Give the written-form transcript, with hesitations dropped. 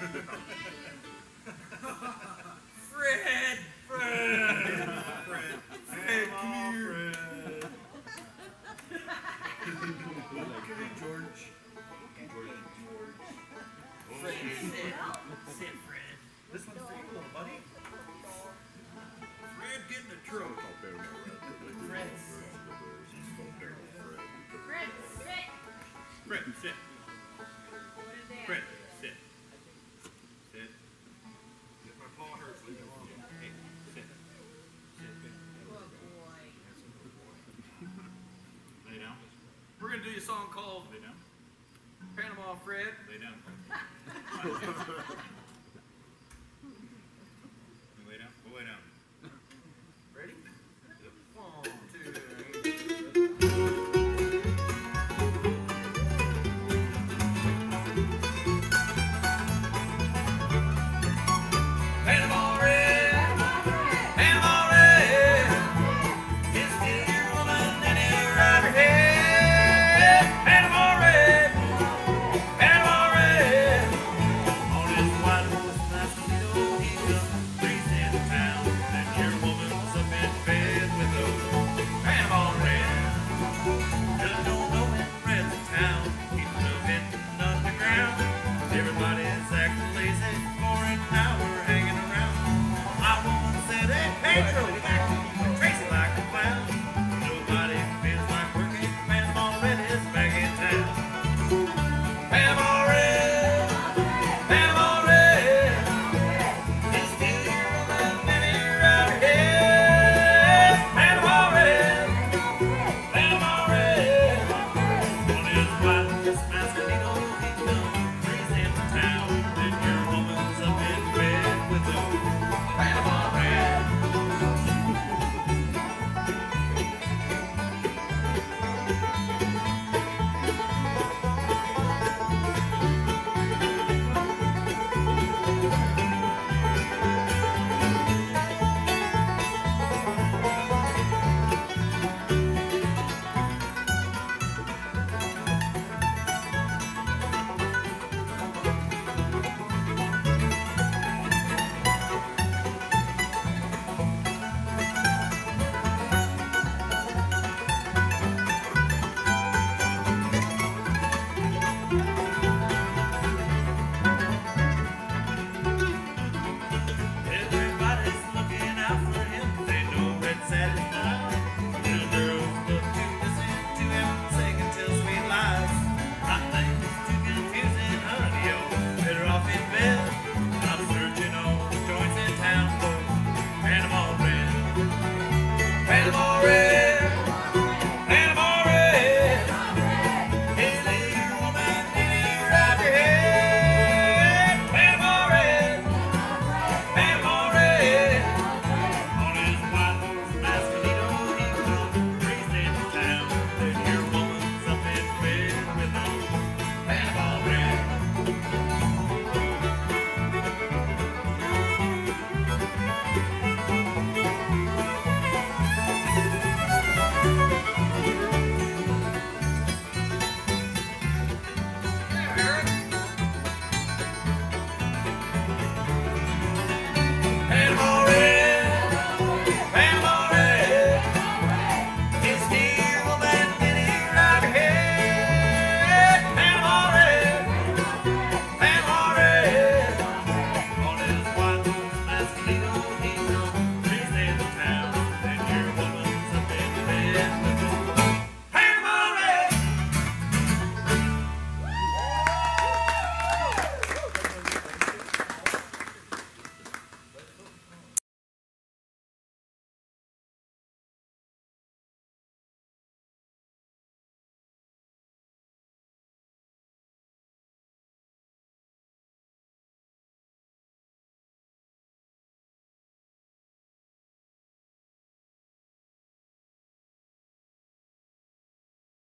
Fred! Fred, come here. Come here, George. Fred, sit, Fred. This one's for you, little buddy. Fred, get in the truck. Fred, sit. Fred, sit. Fred, sit. What is that? Fred, sit. Sit. My paw hurts. Leave me alone. Hey, sit. Sit. Good boy. Lay down. We're gonna do a song called Lay down. Panama Fred. Lay down.